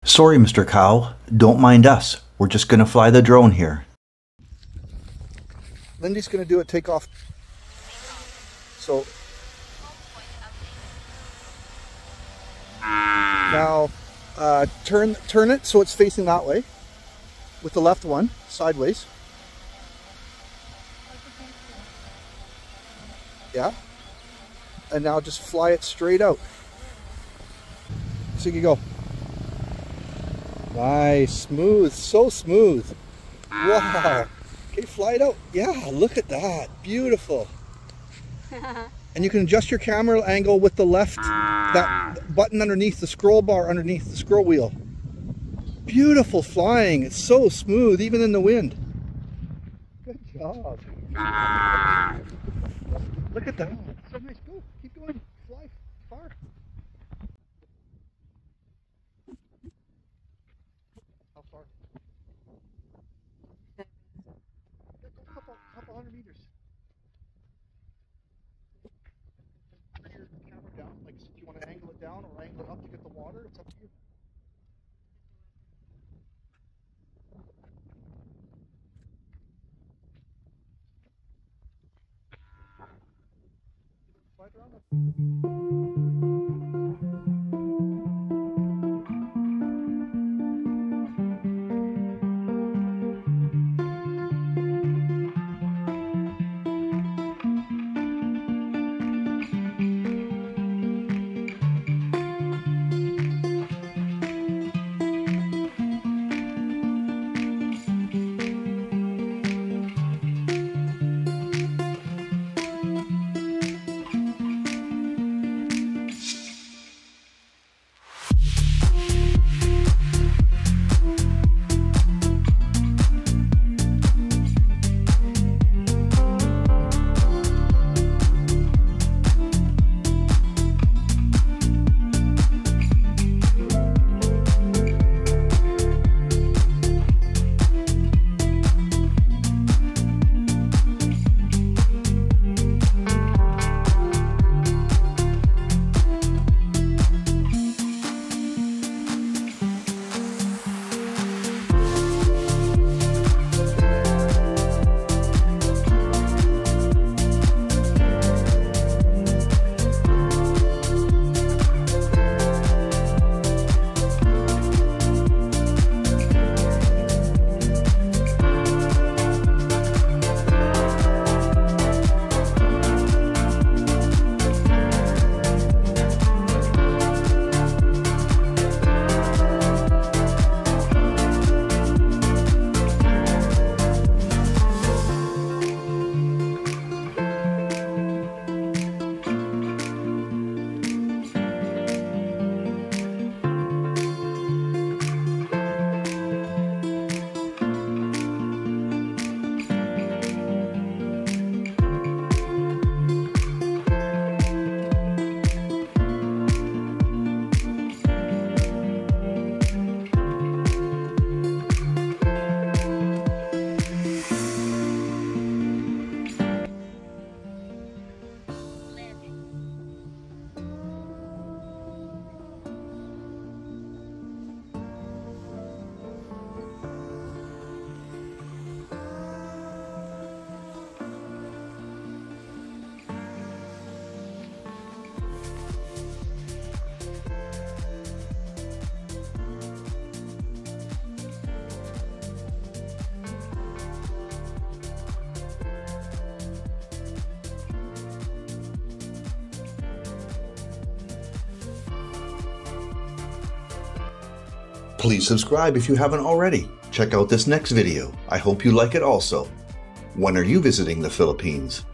Sorry, Mr. Cow. Don't mind us. We're just gonna fly the drone here. Lindie's gonna do it, take off. So now turn it so it's facing that way with the left one, sideways. Yeah. And now just fly it straight out. So you go. Nice, smooth, so smooth. Wow. Okay, fly it out. Yeah, look at that. Beautiful. And you can adjust your camera angle with the left, that button underneath, the scroll bar underneath, the scroll wheel. Beautiful flying. It's so smooth, even in the wind. Good job. Look at that. So nice. Go. Keep going. Fly far. How far? A couple hundred meters. Bring your camera down. Like, do you want to angle it down or angle it up to get the water? It's up to you. Fly it around. Please subscribe if you haven't already. Check out this next video. I hope you like it also. When are you visiting the Philippines?